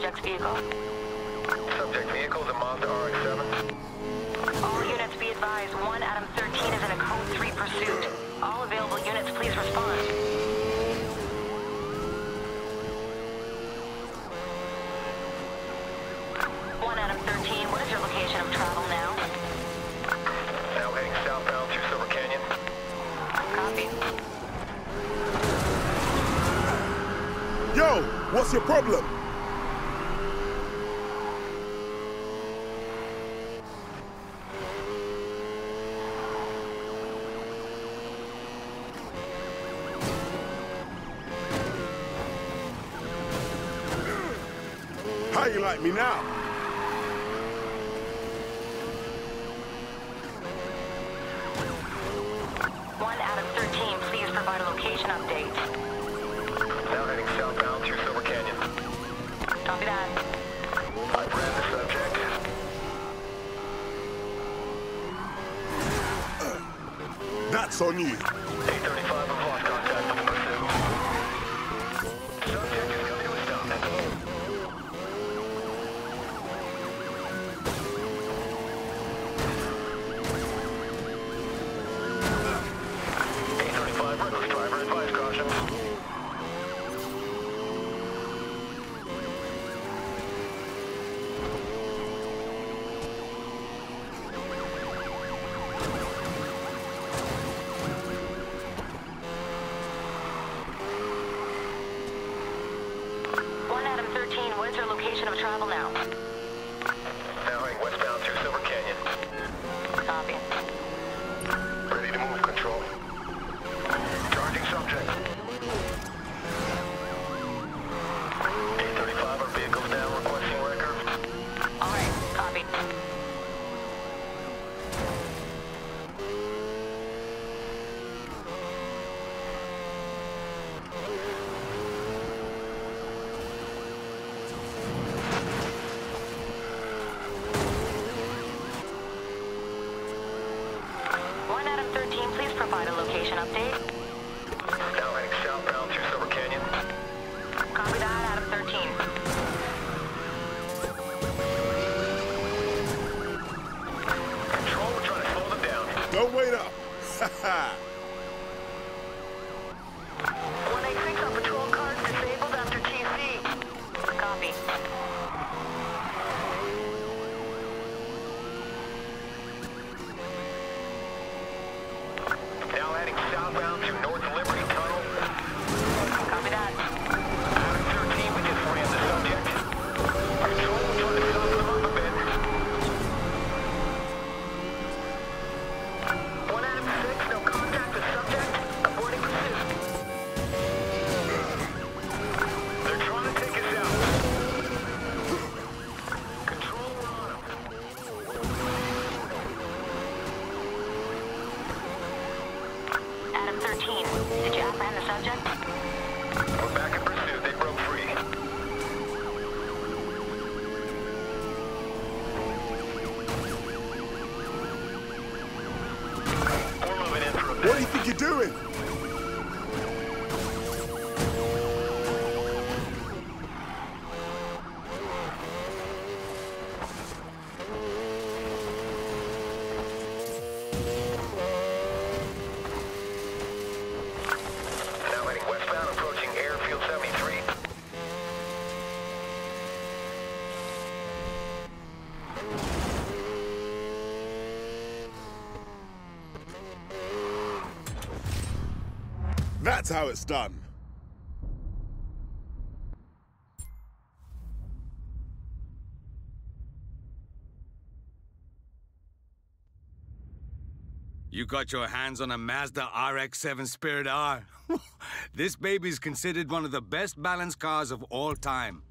subject's vehicle. Subject vehicle is a Mazda RX-7. All units be advised, 1 Adam 13 is in a Code 3 pursuit. All available units, please respond. Adam 13, what is your location of travel now? Now heading southbound through Silver Canyon. Copy. Yo, what's your problem? How you like me now? Adam 13, please provide a location update. Now heading southbound through Silver Canyon. Copy that. I've ran the subject. That's on you. 835 have lost contact with the pursuit. Subject is coming to a stop. 835, reckless driver, advise caution. Adam 13, what is your location of travel now? Now heading westbound through Silver Canyon. Copy. Ready to move, control. Charging subject. 835, our vehicle's down, requesting record. All right, copy. Adam 13, please provide a location update. Now heading southbound through Silver Canyon. Copy that, Adam 13. Control, we're trying to slow them down. Don't wait up. Haha. 186 on patrol cars disabled after TC. Copy. Now heading southbound through North Liberty Tunnel. Copy that. Adam 13, we just ran the subject. Control, we're trying to soften them up a bit. 1 Adam 6, no contact with subject. Aborting pursuit. They're trying to take us out. Control, we're on them. Adam 13, did you apprehend the subject? We're back in pursuit. They broke free. We're moving in for a bit. What do you think you're doing? Now heading westbound, approaching Airfield 73. That's how it's done. You got your hands on a Mazda RX-7 Spirit R. This baby's considered one of the best balanced cars of all time.